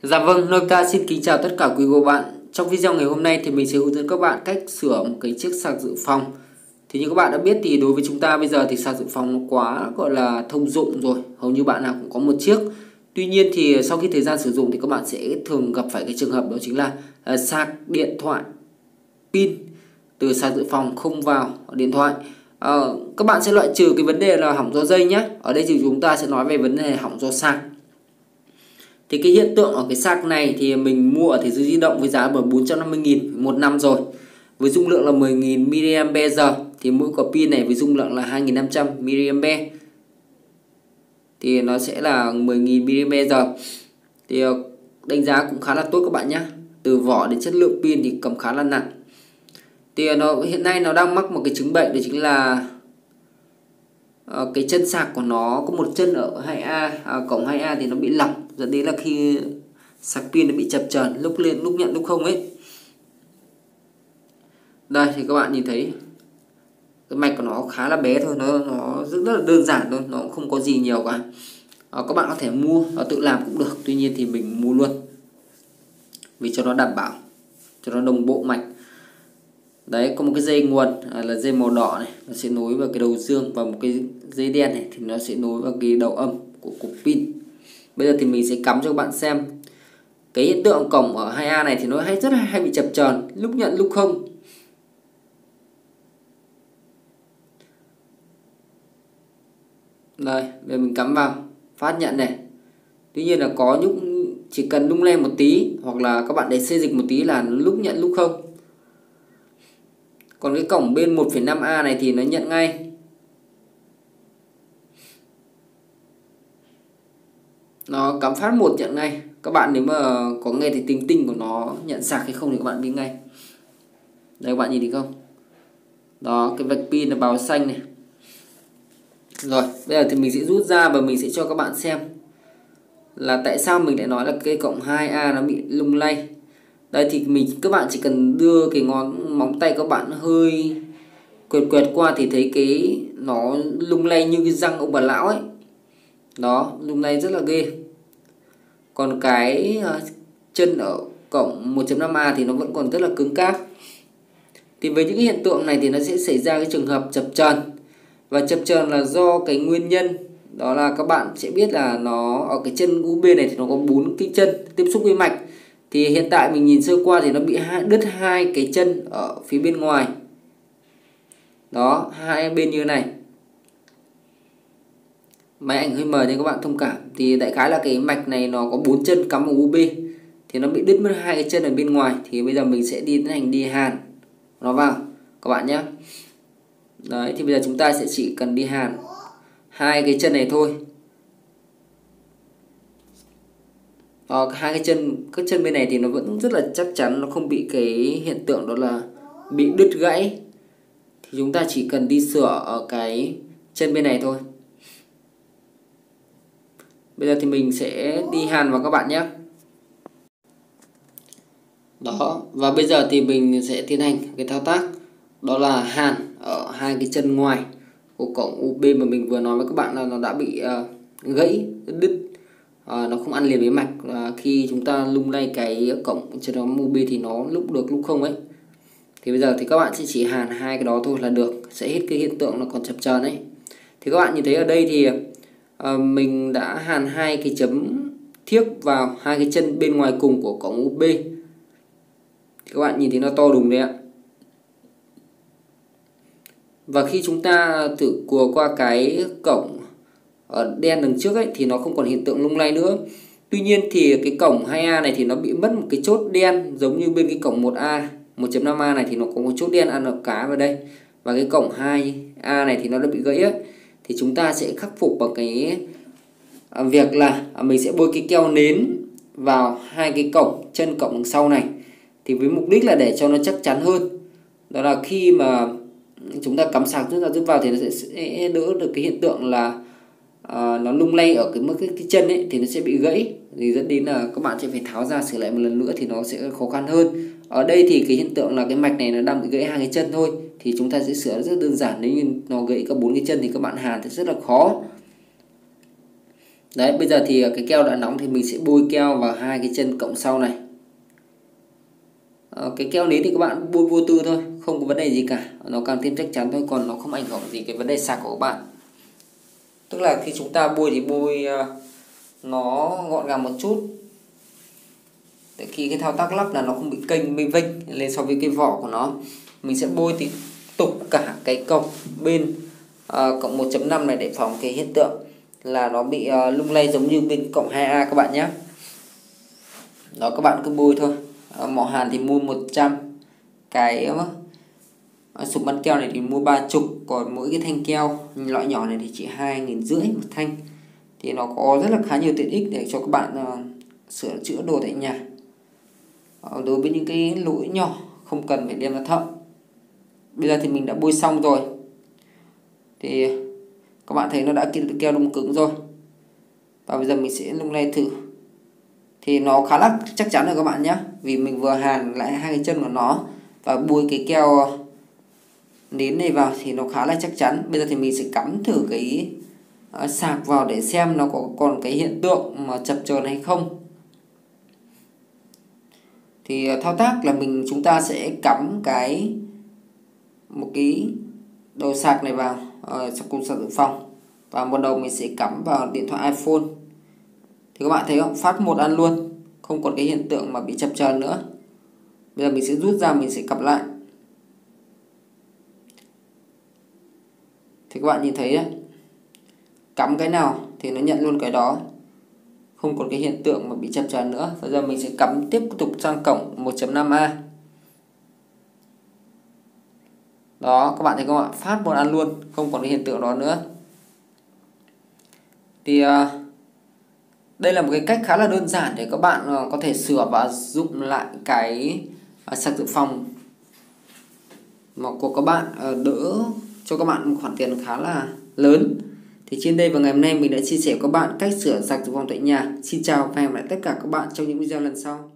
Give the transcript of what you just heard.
Dạ vâng, Noika xin kính chào tất cả quý cô bạn. Trong video ngày hôm nay thì mình sẽ hướng dẫn các bạn cách sửa một cái chiếc sạc dự phòng. Thì như các bạn đã biết thì đối với chúng ta bây giờ thì sạc dự phòng nó quá gọi là thông dụng rồi, hầu như bạn nào cũng có một chiếc. Tuy nhiên thì sau khi thời gian sử dụng thì các bạn sẽ thường gặp phải cái trường hợp đó chính là sạc điện thoại pin từ sạc dự phòng không vào điện thoại. Các bạn sẽ loại trừ cái vấn đề là hỏng do dây nhé. Ở đây thì chúng ta sẽ nói về vấn đề hỏng do sạc. Thì cái hiện tượng ở cái sạc này thì mình mua ở thế giới di động với giá là 450.000 một năm rồi. Với dung lượng là 10.000 mAh thì mỗi quả pin này với dung lượng là 2.500 mAh. Thì nó sẽ là 10.000 mAh. Thì đánh giá cũng khá là tốt các bạn nhé. Từ vỏ đến chất lượng pin thì cầm khá là nặng. Thì hiện nay nó đang mắc một cái chứng bệnh đó chính là cái chân sạc của nó có một chân ở 2A cổng 2A thì nó bị lỏng, dẫn đến là khi sạc pin nó bị chập chờn, lúc lên lúc nhận lúc không ấy. Đây thì các bạn nhìn thấy cái mạch của nó khá là bé thôi, nó rất là đơn giản thôi, nó cũng không có gì nhiều cả. Các bạn có thể mua tự làm cũng được, tuy nhiên thì mình mua luôn vì cho nó đảm bảo, cho nó đồng bộ mạch. Đấy, có một cái dây nguồn là dây màu đỏ này, nó sẽ nối vào cái đầu dương, và một cái dây đen này thì nó sẽ nối vào cái đầu âm của cục pin. Bây giờ thì mình sẽ cắm cho các bạn xem. Cái hiện tượng cổng ở 2A này thì nó rất hay bị chập chờn, lúc nhận lúc không. Đây, bây giờ mình cắm vào phát nhận này. Tuy nhiên là có những chỉ cần lung lay một tí hoặc là các bạn để xê dịch một tí là lúc nhận lúc không. Còn cái cổng bên 1,5A này thì nó nhận ngay. Nó cắm phát một nhận ngay. Các bạn nếu mà có nghe thì tinh tinh của nó nhận sạc hay không thì các bạn biết ngay. Đây các bạn nhìn thấy không? Đó, cái vạch pin là báo xanh này. Rồi, bây giờ thì mình sẽ rút ra và mình sẽ cho các bạn xem là tại sao mình lại nói là cái cổng 2A nó bị lung lay. Đây thì các bạn chỉ cần đưa cái ngón móng tay các bạn hơi quẹt qua thì thấy cái nó lung lay như cái răng ông bà lão ấy. Đó, lung lay rất là ghê. Còn cái chân ở cổng 1.5A thì nó vẫn còn rất là cứng cáp. Thì với những cái hiện tượng này thì nó sẽ xảy ra cái trường hợp chập chờn. Và chập chờn là do cái nguyên nhân đó là các bạn sẽ biết là nó ở cái chân USB này thì nó có 4 cái chân tiếp xúc với mạch. Thì hiện tại mình nhìn sơ qua thì nó bị đứt hai cái chân ở phía bên ngoài. Đó, hai bên như thế này. Máy ảnh hơi mờ nên các bạn thông cảm. Thì đại khái là cái mạch này nó có 4 chân cắm vào USB, thì nó bị đứt mất hai cái chân ở bên ngoài. Thì bây giờ mình sẽ tiến hành đi hàn nó vào các bạn nhé. Đấy, thì bây giờ chúng ta sẽ chỉ cần đi hàn hai cái chân này thôi. Hai cái chân, các chân bên này thì nó vẫn rất là chắc chắn, nó không bị cái hiện tượng đó là bị đứt gãy. Thì chúng ta chỉ cần đi sửa ở cái chân bên này thôi. Bây giờ thì mình sẽ đi hàn vào các bạn nhé. Đó, và bây giờ thì mình sẽ tiến hành cái thao tác đó là hàn ở hai cái chân ngoài của cổng USB mà mình vừa nói với các bạn là nó đã bị gãy, đứt. Nó không ăn liền với mạch. Khi chúng ta lung lay cái cổng trên đó USB thì nó lúc được lúc không ấy. Thì bây giờ thì các bạn sẽ chỉ hàn hai cái đó thôi là được, sẽ hết cái hiện tượng nó còn chập chờn ấy. Thì các bạn nhìn thấy ở đây thì mình đã hàn hai cái chấm thiếc vào hai cái chân bên ngoài cùng của cổng USB. Thì các bạn nhìn thấy nó to đùng đấy ạ. Và khi chúng ta thử cùa qua cái cổng ở đen đằng trước ấy thì nó không còn hiện tượng lung lay nữa. Tuy nhiên thì cái cổng 2A này thì nó bị mất một cái chốt đen, giống như bên cái cổng 1A 1.5A này thì nó có một chốt đen ăn ở cá vào đây. Và cái cổng 2A này thì nó đã bị gãy ấy. Thì chúng ta sẽ khắc phục bằng cái việc là mình sẽ bôi cái keo nến vào hai cái cổng, chân cổng đằng sau này. Thì với mục đích là để cho nó chắc chắn hơn. Đó là khi mà chúng ta cắm sạc rút ra rút vào thì nó sẽ đỡ được cái hiện tượng là nó lung lay ở cái chân ấy, thì nó sẽ bị gãy, thì dẫn đến là các bạn sẽ phải tháo ra sửa lại một lần nữa thì nó sẽ khó khăn hơn. Ở đây thì cái hiện tượng là cái mạch này nó đang bị gãy hai cái chân thôi, thì chúng ta sẽ sửa rất đơn giản. Nếu như nó gãy cả 4 cái chân thì các bạn hàn thì rất là khó. Đấy, bây giờ thì cái keo đã nóng thì mình sẽ bôi keo vào hai cái chân cộng sau này. Cái keo nến thì các bạn bôi vô tư thôi, không có vấn đề gì cả, nó càng thêm chắc chắn thôi, còn nó không ảnh hưởng gì cái vấn đề sạc của các bạn. Tức là khi chúng ta bôi thì bôi nó gọn gàng một chút, để khi cái thao tác lắp là nó không bị kênh bị vênh lên so với cái vỏ của nó. Mình sẽ bôi thì tục cả cái cọc bên cộng 1.5 này để phòng cái hiện tượng là nó bị lung lay giống như bên cộng 2A các bạn nhé. Đó, các bạn cứ bôi thôi. Mỏ hàn thì mua 100, cái sụp bắn keo này thì mua 30, còn mỗi cái thanh keo loại nhỏ này thì chỉ 2.500 một thanh. Thì nó có rất là khá nhiều tiện ích để cho các bạn sửa chữa đồ tại nhà. Đối với những cái lỗi nhỏ không cần phải đem ra thợ. Bây giờ thì mình đã bôi xong rồi, thì các bạn thấy nó đã keo đông cứng rồi, và bây giờ mình sẽ lung lay thử. Thì nó khá là chắc chắn rồi các bạn nhé, vì mình vừa hàn lại hai cái chân của nó và bôi cái keo nến này vào thì nó khá là chắc chắn. Bây giờ thì mình sẽ cắm thử cái sạc vào để xem nó có còn cái hiện tượng mà chập chờn hay không. Thì thao tác là chúng ta sẽ cắm một cái đầu sạc này vào cùng sạc dự phòng, và một đầu mình sẽ cắm vào điện thoại iPhone. Thì các bạn thấy không, phát một ăn luôn, không còn cái hiện tượng mà bị chập chờn nữa. Bây giờ mình sẽ rút ra, mình sẽ cặp lại. Thì các bạn nhìn thấy đấy, cắm cái nào thì nó nhận luôn cái đó, không còn cái hiện tượng mà bị chập chờn nữa. Bây giờ mình sẽ cắm tiếp tục sang cổng 1.5A. Đó, các bạn thấy không ạ, phát một ăn luôn, không còn cái hiện tượng đó nữa. Thì đây là một cái cách khá là đơn giản để các bạn có thể sửa và dụng lại cái sạc dự phòng mà của các bạn, đỡ cho các bạn một khoản tiền khá là lớn. Thì trên đây và ngày hôm nay mình đã chia sẻ với các bạn cách sửa sạc dự phòng tại nhà. Xin chào và hẹn gặp lại tất cả các bạn trong những video lần sau.